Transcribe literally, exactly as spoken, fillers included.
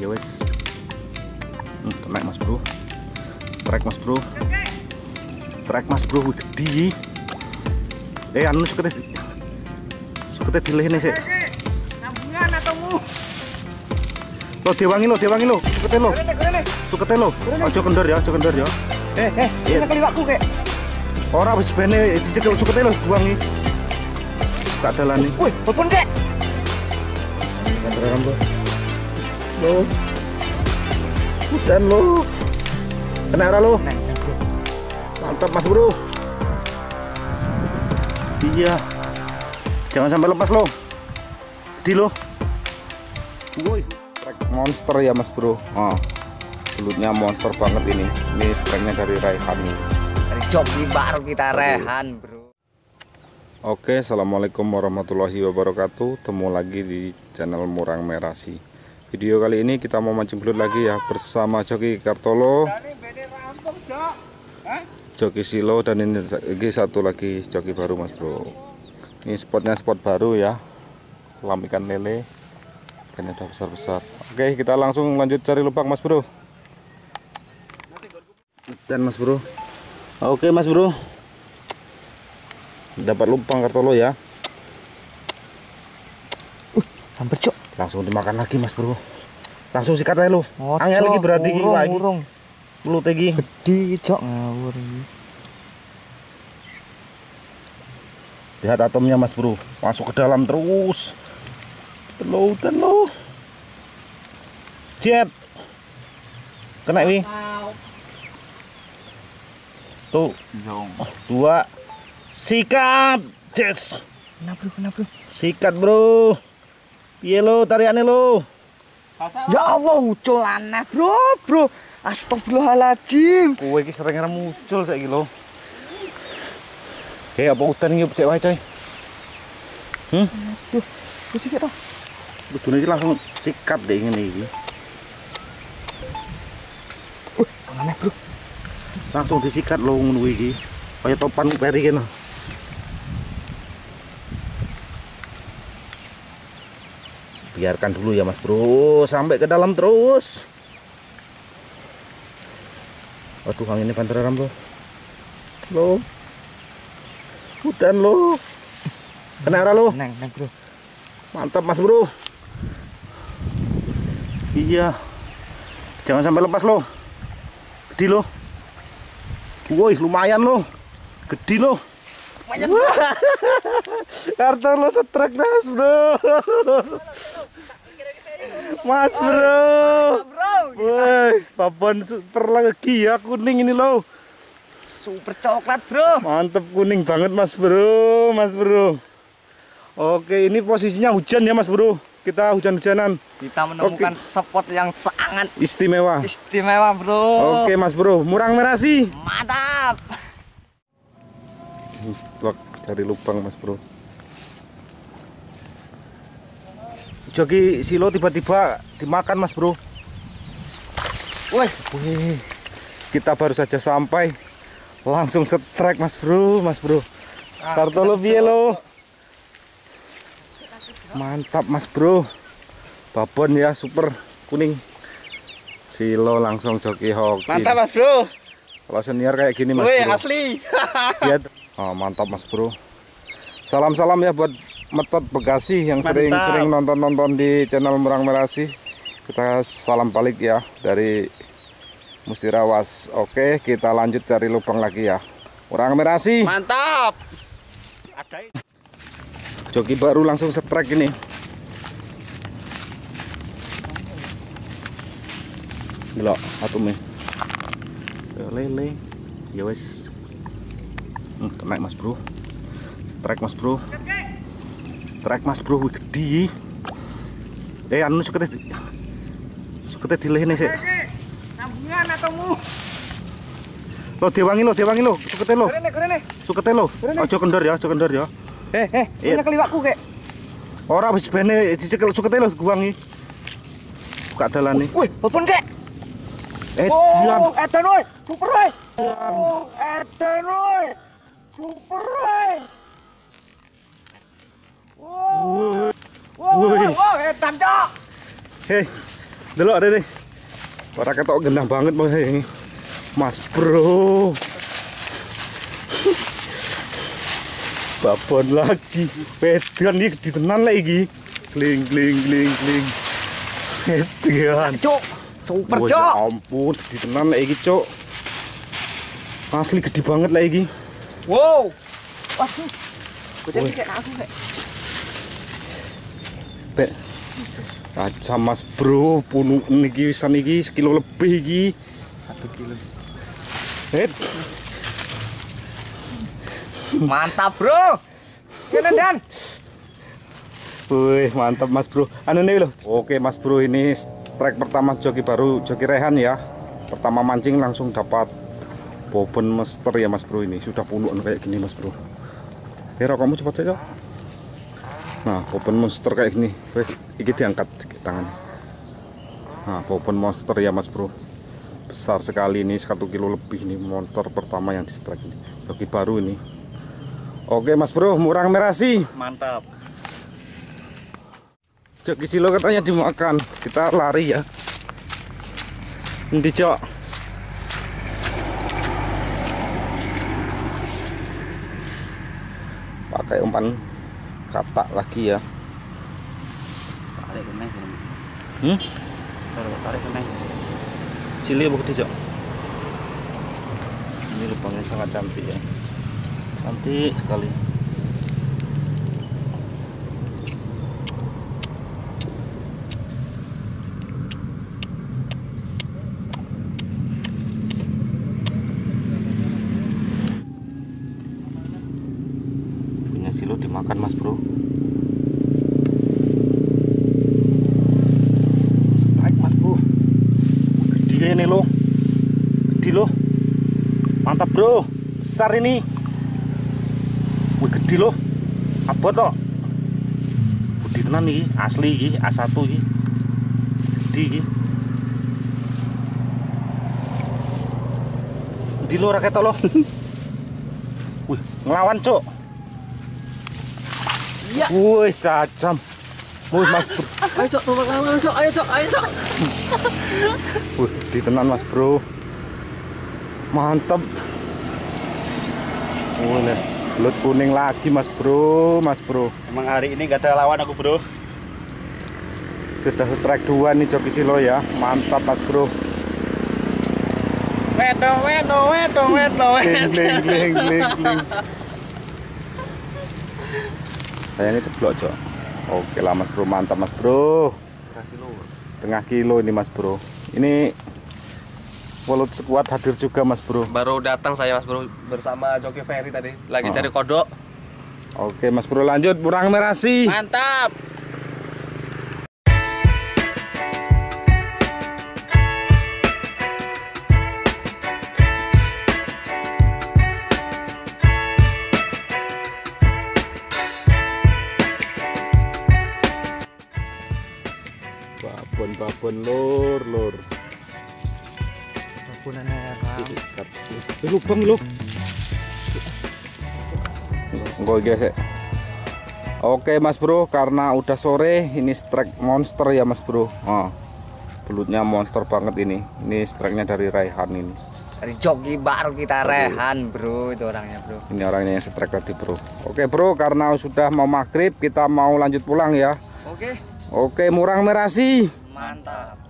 Ya wes. Hmm, naik Mas Bro. Strike Mas Bro. Strike Mas Bro gede. Eh anu sukete. Sukete dilehne sik. Sambungan ataumu. Lo diwangi lo, diwangi lo. Sukete lo. Sukete lo. Aja kendor ya, aja kendor ya. Eh, eh, ini keliwakku kek. Ora wis bene dicekel sukete lo diwangi. Gak dalane. Wih, telepon kek. Beneran lo. Lo. Udan lo. Kena ora lo? Mantap Mas Bro. Iya. Jangan sampai lepas lo. Di lo. Woi, strike monster ya Mas Bro. Oh. Belutnya monster banget ini. Ini strike-nya dari Raihan. Dari joki baru kita Rehan, Bro. Oke, assalamualaikum warahmatullahi wabarakatuh. Temu lagi di channel Murang Merasi. Video kali ini kita mau mancing belut lagi ya bersama joki Kartolo, joki Silo, dan ini satu lagi joki baru Mas Bro. Ini spotnya spot baru ya, kolam ikan lele, ikannya udah besar-besar. Oke, kita langsung lanjut cari lubang Mas Bro. Dan Mas Bro. Oke Mas Bro, dapat lubang Kartolo ya. Uh, sampai cok. Langsung dimakan lagi Mas Bro. Langsung sikat aja lo. Angel lagi berarti iki wae. Lu tegi gede cok ngawur iki. Lihat atomnya Mas Bro. Masuk ke dalam terus. Telo telo. Jet. Kena wi. Tuh. Dua. Sikat. Yes. Kena bro, kena bro. Sikat bro. Piye lo tariane lo? Ya Allah, muncul aneh bro, bro. Astagfirullahaladzim. Kowe iki sering muncul saiki lo. Hei, apa udan iki cek wae coy. Hmm? Duh, wis iki to. Kudune iki langsung sikat deh ngene iki. Uh, aneh bro. Langsung disikat lo ngono iki. Kaya topan peri kene. Biarkan dulu ya Mas Bro, sampai ke dalam terus. Waduh, anginnya panteran bro. Lo. Hutan lo. Kena ora lo? Neng, neng bro. Mantap Mas Bro. Iya. Jangan sampai lepas lo. Gede lo. Woi, lumayan lo. Gede lo. Lumayan. Kartolo strike Mas Bro. Mas Bro. Woi, babon super lagi ya kuning ini lo. Super coklat bro. Mantep kuning banget Mas Bro, Mas Bro. Oke, ini posisinya hujan ya Mas Bro. Kita hujan-hujanan. Kita menemukan Oke. spot yang sangat istimewa. Istimewa bro. Oke Mas Bro, Murang Merasi. Mantap. Vlog cari lubang Mas Bro. Joki Silo tiba-tiba dimakan Mas Bro. Wih, wih, kita baru saja sampai, langsung strike Mas Bro, Mas Bro. Kartolo piye lo? Mantap Mas Bro. Babon ya super kuning. Silo langsung joki hoki. Mantap Mas Bro. Kalau senior kayak gini Mas Wih, Bro. asli. Lihat. Oh, mantap Mas Bro. Salam-salam ya buat Metot Bekasi yang sering-sering nonton-nonton di channel Murang Merasi. Kita salam balik ya dari Musirawas. Oke, kita lanjut cari lubang lagi ya. Murang Merasi. Mantap. Joki baru langsung strike ini. Gila, atumnya. Lele. Ya wes. Hmm, kena Mas Bro. Strike Mas Bro. Strike Mas Bro gede. Eh anu sukete. Sukete dilehne sik. Sambungan ataumu. Lo diwangi lo, diwangi lo. Sukete lo. Gorene, gorene. Sukete lo. Aja kendor ya, aja kendor ya. Eh, eh, ini keliwakku kek. Ora wis bene dicekel sukete lo diwangi. Gak dalane. Wih, telepon kek. Eh, dian. Oh, edan woi. Super woi. Oh, edan woi. Super woi. Wow. Wow, wow, edan cok. Hei, Delok ada deh. Ora ketok genah banget Mas ini. Mas Bro. Babon lagi. Pedan iki ditenan lek iki. Gling gling gling gling. Pedan. Cuk, super Oh, cuk. ya ampun, ditenan lek iki, Cuk. Asli gede banget lek iki. Wow. Waduh. Bocah iki kayak aku kayak. Pek. Aja Mas Bro, punu niki wisan iki sekilo lebih iki. Satu kilo. Het. Mantap bro. Kene Dan. Wih, mantap Mas Bro. Anu nih loh. Oke Mas Bro, ini strike pertama joki baru, joki Rehan ya. Pertama mancing langsung dapat bobon monster ya Mas Bro ini. Sudah puluhan kayak gini Mas Bro. Hero kamu cepat saja. Nah, bobon monster kayak gini. Wih, iki diangkat tangan. Nah, bobon monster ya Mas Bro. Besar sekali ini, satu kilo lebih ini monster pertama yang di strike ini. Joki baru ini. Oke Mas Bro, Murang Merasi. Mantap. Joki Silo katanya dimakan. Kita lari ya. Nanti Cok. Pakai umpan katak lagi ya. Tarik kene. Hmm? Tarik tarik kene. Cili apa gede Cok? Ini lubangnya sangat cantik ya. Cantik sekali. Punya Silo dimakan Mas Bro. Strike Mas Bro. Gede ini loh. Gede loh. Mantap Bro. Besar ini. Wih gede loh. Abot toh. Gede tenan iki, asli iki, A satu iki. Gede iki. Gede loh raket loh. Wih, ngelawan, Cuk. Iya. Wih, cacam. Wih, Mas Bro. Ayo Cok, tolong lawan Cok. Ayo Cok, ayo Cok. Wih, gede tenan Mas Bro. Mantap. Wih, nih. Belut kuning lagi Mas Bro, Mas Bro. Emang hari ini gak ada lawan aku bro. Sudah strike dua nih Joki Silo ya. Mantap Mas Bro. Wedo, wedo, wedo, wedo, Gling gling gling gling gling. Sayangnya ceblok Cok. Oke lah Mas Bro, mantap Mas Bro. Setengah kilo ini Mas Bro. Ini Welut sekuat hadir juga Mas Bro. Baru datang saya Mas Bro bersama Joki Ferry tadi lagi Oh. cari kodok. Oke Mas Bro, lanjut Murang Merasi. Mantap. Babon-babon lur lur. Babonannya Ikat. Eh, lubang lu. Enggak guys. Oke Mas Bro, karena udah sore ini strike monster ya Mas Bro. Oh, belutnya monster banget ini. Ini strike-nya dari Rehan ini. Dari joki baru kita Rehan bro, itu orangnya bro. Ini orangnya yang strike tadi Bro. Oke Bro, karena sudah mau maghrib kita mau lanjut pulang ya. Oke. Oke, Murang Merasi. Mantap.